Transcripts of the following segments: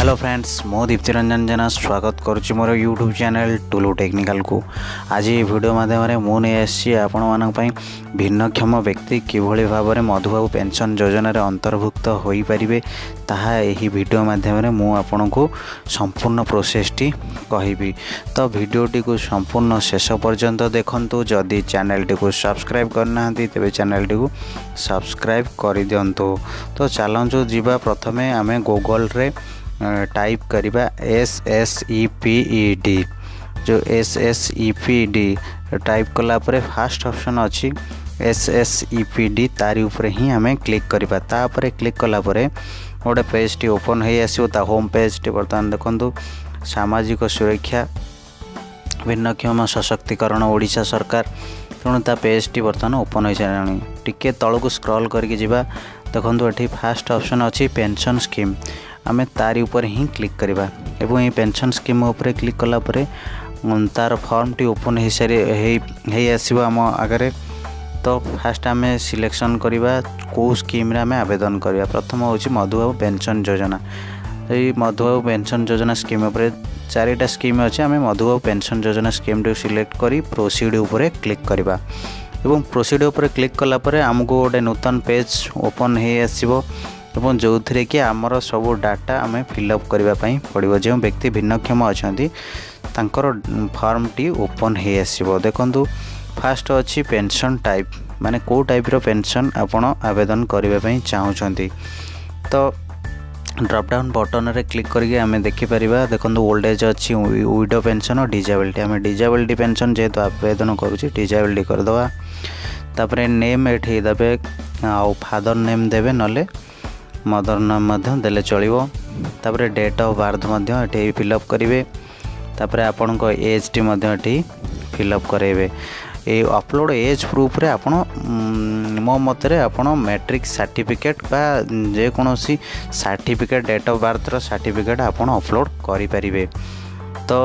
Hello friends मो दीप्ति रंजन जेना स्वागत करुच्ची मोर यूट्यूब चैनल टुलु टेक्निकल को। आज ये वीडियो माध्यम मुझे आपण मानी भिन्नक्षम व्यक्ति किभली भाव में मधुबाबू पेंशन योजना रे अंतर्भुक्त हो पारे ताहा यही वीडियो माध्यम मुझे को संपूर्ण प्रोसेसटी कहबी। तो वीडियोटी को संपूर्ण शेष पर्यंत देखंतु। जदि चैनल टी को सब्सक्राइब करना तेरे चैनल टी को सब्सक्राइब कर दिंतु। तो चलु जीवा प्रथमे आम गूगल रे टाइप करिबा SSEPED। जो SSEPED टाइप कला परे फर्स्ट ऑप्शन अच्छी SSEPED तारी ऊपर ही हमें क्लिक करिबा। तापरे क्लिक कला परे गोटे पेज टी ओपन हो आसो। ता होम पेज टी बर्तमान देखंतु सामाजिक सुरक्षा भिन्नक्षम सशक्तिकरण ओडिशा सरकार। तेणु ता पेज टी बर्तमान ओपन हो साराणी। टिके तळकु स्क्रॉल करके जिबा देखंतु एठी फर्स्ट ऑप्शन अच्छी पेंशन स्कीम। आमे तारी ऊपर ही क्लिक करिबा एवं ये पेंशन स्कीम ऊपर क्लिक कला परे तार फॉर्म टी ओपन हो सारी आसो आम आगे। तो फास्ट आम सिलेक्शन करिबा को स्कीम रे आमे आवेदन करिबा। प्रथम होची मधुबाबू पेंशन योजना। ये मधुबाबू पेंशन योजना स्कीम ऊपर चारिटा स्कीम अच्छे। आम मधुबाबू पेंशन योजना स्कीम टी सिलेक्ट करी प्रोसीड ऊपर क्लिक करिबा एवं प्रोसीड ऊपर क्लिक कला परे हमको गोटे नूतन पेज ओपन हो आसो एवं जो थी कि आमर सब डाटा आम फिलअप करने पड़ो। जो व्यक्ति भिन्नक्षम अच्छा तांकर फॉर्म टी ओपन हो आसो। देखंतु फास्ट अच्छी पेंशन टाइप माने को टाइप रो पेंशन आपण आवेदन करने चाहूँगी। तो ड्रॉप डाउन बटन रे क्लिक करके आम देखिपर। देखो ओल्ड एज अच्छी विडो पेंशन और डिजेबिलिटी। आम डिजेबिलिटी पेंशन जेहेतु आवेदन करुँच डिजेबिलिटी करदे। तापर नेम एठी देबे आ फादर नेम देबे नले मदर नाम देले चलिबो। तापर डेट ऑफ बर्थ ये फिलअप करेंगे। तापर आपण को एज टी ये फिलअप करेंगे। ये अपलोड एज प्रूफ रे आपण मो मतरे आपण मैट्रिक सर्टिफिकेट बा जेकोसी सर्टिफिकेट डेट ऑफ बर्थ रो सर्टिफिकेट आपण अपलोड करि परिबे। तो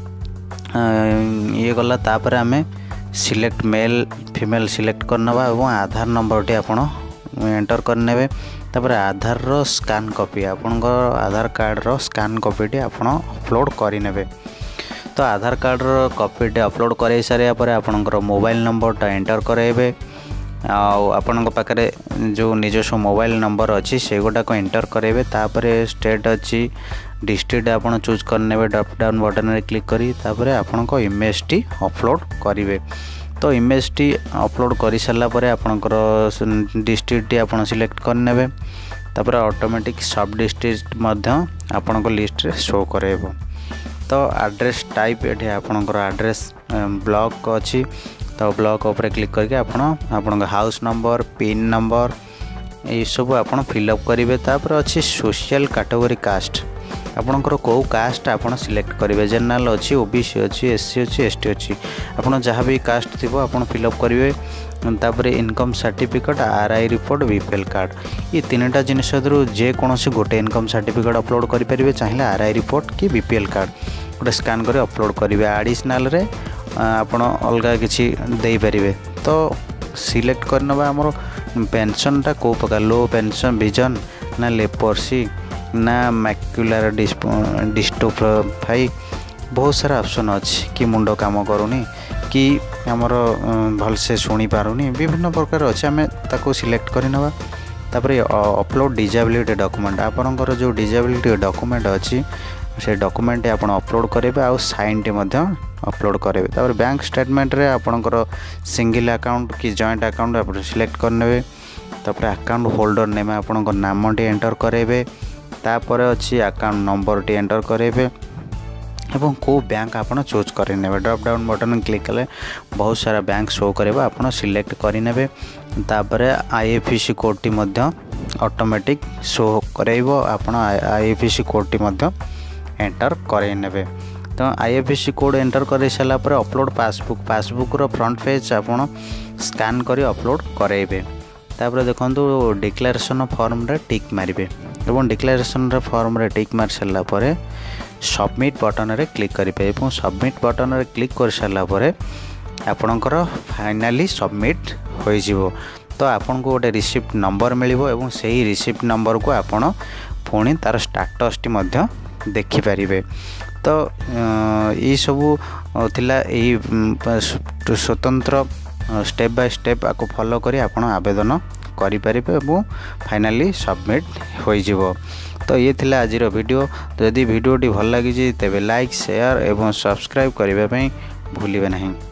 ये गला। तापर आमे सिलेक्ट मेल फीमेल सिलेक्ट करनबा एवं आधार नंबर टी आपण एंटर करनेबे। तापर आधार रो स्कान कॉपी आपन आधार कार्ड रो स्कान कॉपी टी आपण अपलोड करिनेबे। तो आधार कार्ड रो कॉपी टी अपलोड करे सारे पर आपनकर मोबाइल नंबर टा एंटर करेबे। आपन पाखरे जो निजस्व मोबाइल नंबर अच्छी से गोटा को एंटर करेबे। तापर स्टेट अच्छी डिस्ट्रिक्ट आपन चूज करनेबे। ड्रॉप डाउन बटन रे क्लिक करी तापर आपन को इमेज टी अपलोड करिवे। तो इमेज टी अपलोड कर सारा पर आपनकर डिस्ट्रिक्ट टी आपन सिलेक्ट करनेबे। तापर ऑटोमेटिक सब डिस्ट्रिक्ट मध्य आपन को लिस्ट रे शो करेबो। तो एड्रेस टाइप ये आपनकर एड्रेस ब्लॉक अच्छी। तो ब्लॉक ऊपर क्लिक करके आपन हाउस नंबर पिन नंबर ये सब आपन फिलअप करेंगे। तापर अच्छी सोशल कैटेगरी कास्ट आपनकर को कास्ट आपन सिलेक्ट करेंगे। जनरल अच्छी ओबीसी अच्छी एससी अच्छी एसटी अच्छी आपन जहाँ भी कास्ट थी आपन फिलअप करेंगे। तापर income certificate RI report BPL card ये तीन टा जिनस जेकोसी गोटे इनकम सर्टिफिकेट अपलोड करेंगे। चाहिए आरआई रिपोर्ट कि बीपीएल कार्ड गोटे स्कान कर अपलोड करेंगे। एडिशनल रे आपन अलग किसी दे पारे। तो सिलेक्ट करना आमर पेंशन टा को प्रकार लो पेंशन विजन ना लेपर्सी ना मैक्युलर डिस्ट्रोफी बहुत सारा ऑप्शन अच्छी कि मुंड काम करूनी कि आमर भलसे शुणी पारुनी विभिन्न प्रकार अच्छे। आम ताको सिलेक्ट करना। तापर अपलोड डिजेबिलिटी डॉक्यूमेंट आपनकर जो डिजेबिलिटी डॉक्यूमेंट अच्छी से डॉक्यूमेंट आपन अपलोड करेंगे। आ साइन टी अपलोड करेंगे। तापर बैंक स्टेटमेंट रे आपनकर सिंगल अकाउंट कि जॉइंट अकाउंट आप सिलेक्ट करने। तापर अकाउंट होल्डर नेम आपनकर नाम टी एंटर करेंगे। तापर अच्छी अकाउंट नंबर टी एंटर करेंगे एवं को बैंक आपन चूज करेंगे। ड्रॉप डाउन बटन क्लिक कले बहुत सारा बैंक शो करेबा आपन सिलेक्ट करेंगे। तापर आईएफएससी कोड टी ऑटोमेटिक शो करेबो आपन आईएफएससी कोड टी एंटर करेंगे। तो आईएफएससी कोड एंटर कर सारा पर अपलोड पासबुक रो फ्रंट पेज आपन स्कान करी अपलोड करेंगे। तापर देखो डिक्लेरेशन फॉर्म रे टिक मारिबे एवं डिक्लेरेशन फॉर्म रे टिक मार सारा पर सबमिट बटन रे क्लिक करेंगे। सबमिट बटन रे क्लिक कर सारा पर आपणकर फाइनाली सबमिट हो। तो आपन को गोटे रिसिप्ट नंबर मिलिबो एवं सही रिसिप्ट नंबर को आपण पुणी तार स्टाटस टी मध्य देखि परिबे। तो ये सबू थिला एही स्वतंत्र स्टेप बाय स्टेप आपको फॉलो करी आपण आवेदन करि परिबे एवं फाइनली सबमिट होई जिवो। तो ये थिला आजिर वीडियो। तो यदि वीडियोटी भल लगी तेबे लाइक शेयर एवं सब्सक्राइब करबा पई भूलिबे नहीं।